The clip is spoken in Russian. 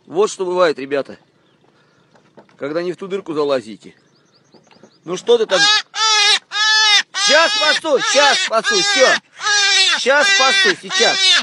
Вот что бывает, ребята, когда не в ту дырку залазите. Ну что ты там? Сейчас спасу, все. Сейчас спасу, сейчас.